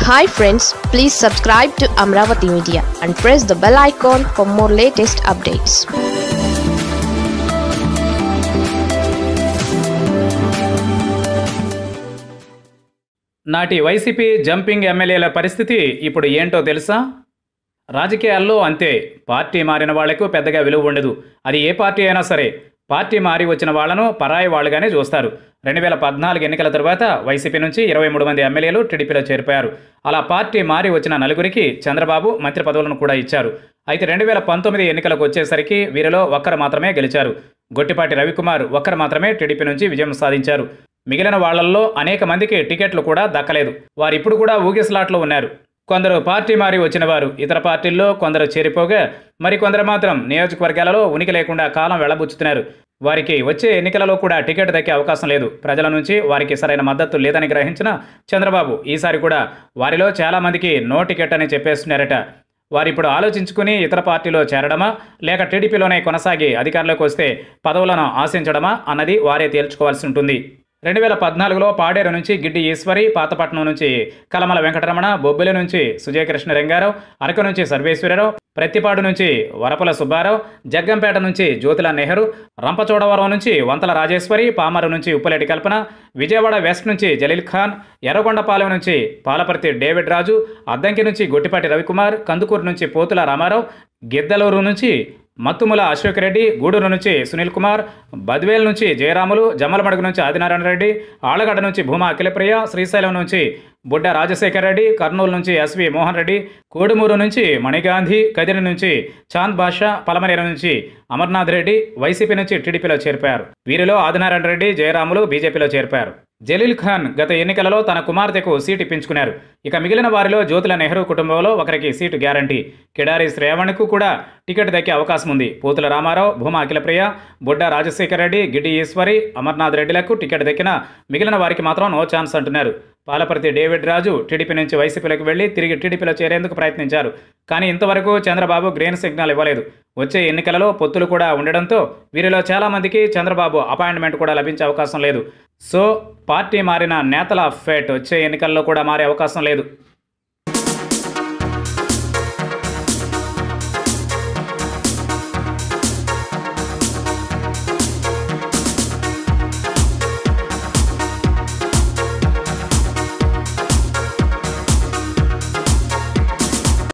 Hi friends, please subscribe to Amaravathi Media and press the bell icon for more latest updates. నాటి YCP jumping ఎమ్మెల్యేల పరిస్థితి ఇప్పుడు ఏంటో తెలుసా? రాజకీయాల్లో అంతే. పార్టీ మారిన వాళ్లకు పెద్దగా విలువ ఉండదు. అది ఏ పార్టీ అయినా సరే. పార్టీ మారి వచ్చిన వాళ్లను పరాయి వాళ్లుగానే చూస్తారు. 2014 ఎన్నికల తర్వాత వైసీపీ నుంచి 23 మంది ఎమ్మెల్యేలు టీడీపీలో చేరిపోయారు. అలా పార్టీ మారి వచ్చిన నలుగురికి చంద్రబాబు మంత్రి పదవులను కూడా ఇచ్చారు. అయితే 2019 ఎన్నికలకు వచ్చేసరికి వీరిలో ఒక్కరు మాత్రమే గెలిచారు. గొట్టిపాటి రవికుమార్ ఒక్కరు మాత్రమే టీడీపీ నుంచి విజయం సాధించారు. మిగిలిన వాళ్లల్లో అనేక మందికి టికెట్లు కూడా దక్కలేదు. వారిప్పుడు కూడా ఊగిసలాట్లో ఉన్నారు. కొందరు పార్టీ మారి వచ్చిన వారు ఇతర పార్టీల్లో కొందరు చేరిపోగా, మరికొందరు మాత్రం నియోజకవర్గాలలో ఉనికి లేకుండా కాలం వెళ్లబుచ్చుతున్నారు. వారికి వచ్చే ఎన్నికలలో కూడా టికెట్ దక్కే అవకాశం లేదు. ప్రజల నుంచి వారికి సరైన మద్దతు లేదని గ్రహించిన చంద్రబాబు ఈసారి కూడా వారిలో చాలా మందికి నో టికెట్ అని చెప్పేస్తున్నారట. వారిప్పుడు ఆలోచించుకుని ఇతర పార్టీలో చేరడమా, లేక టీడీపీలోనే కొనసాగి అధికారంలోకి వస్తే పదవులను ఆశించడమా అన్నది వారే తేల్చుకోవాల్సి ఉంటుంది. 2014లో పాడేరు నుంచి గిడ్డి ఈశ్వరి, పాతపట్నం నుంచి కలమల వెంకటరమణ, బొబ్బిలి నుంచి సుజయకృష్ణ రంగారావు, అరకు నుంచి సర్వేశ్వరరావు, ప్రత్తిపాడు నుంచి వరపుల సుబ్బారావు, జగ్గంపేట నుంచి జ్యోతిల నెహ్రూ, రంపచోడవరం నుంచి వంతల రాజేశ్వరి, పామరు నుంచి ఉప్పులేటి కల్పన, విజయవాడ వెస్ట్ నుంచి జలీల్ ఖాన్, ఎర్రగొండపాలెం నుంచి పాలపర్తి డేవిడ్ రాజు, అద్దంకి నుంచి గొట్టిపాటి రవికుమార్, కందుకూరు నుంచి పోతుల రామారావు, గిద్దలూరు నుంచి మత్తుముల అశోక్ రెడ్డి, గూడూరు నుంచి సునీల్ కుమార్, బద్వేల్ నుంచి జయరాములు, జమ్మలమడుగు నుంచి ఆదినారాయణ రెడ్డి, ఆళ్లగడ్డ నుంచి భూమా అఖిలప్రియ, శ్రీశైలం నుంచి బుడ్డ రాజశేఖర్ రెడ్డి, కర్నూలు నుంచి ఎస్వి మోహన్ రెడ్డి, కోడుమూరు నుంచి మణిగాంధీ, కదిరి నుంచి చాంద్ బాషా, పలమనేరు నుంచి అమర్నాథ్ రెడ్డి వైసీపీ నుంచి టీడీపీలో చేరిపోయారు. వీరిలో ఆదినారాయణ రెడ్డి, జయరాములు బీజేపీలో చేరిపోయారు. జలీల్ ఖాన్ గత ఎన్నికలలో తన కుమార్తెకు సీటు ఇప్పించుకున్నారు. ఇక మిగిలిన వారిలో జ్యోతుల నెహ్రూ కుటుంబంలో ఒకరికి సీటు గ్యారంటీ. కిడారి శ్రేవణ్కు కూడా టికెట్ దక్కే అవకాశం ఉంది. పోతుల రామారావు, భూమా అఖిలప్రియ, బుడ్డ రాజశేఖర్ రెడ్డి, గిడ్డి ఈశ్వరి, అమర్నాథ్ రెడ్డిలకు టికెట్ దక్కిన మిగిలిన వారికి మాత్రం నో ఛాన్స్ అంటున్నారు. పాలపర్తి డేవిడ్ రాజు టీడీపీ నుంచి వైసీపీలోకి వెళ్లి తిరిగి టీడీపీలో చేరేందుకు ప్రయత్నించారు. కానీ ఇంతవరకు చంద్రబాబు గ్రీన్ సిగ్నల్ ఇవ్వలేదు. వచ్చే ఎన్నికలలో పొత్తులు కూడా ఉండడంతో వీరిలో చాలా మందికి చంద్రబాబు అపాయింట్మెంట్ కూడా లభించే అవకాశం లేదు. సో పార్టీ మారిన నేతల ఫేట్ వచ్చే ఎన్నికల్లో కూడా మారే అవకాశం లేదు.